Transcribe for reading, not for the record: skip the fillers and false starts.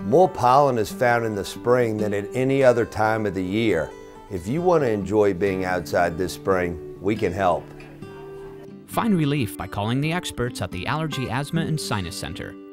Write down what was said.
More pollen is found in the spring than at any other time of the year. If you want to enjoy being outside this spring, we can help. Find relief by calling the experts at the Allergy, Asthma, and Sinus Center.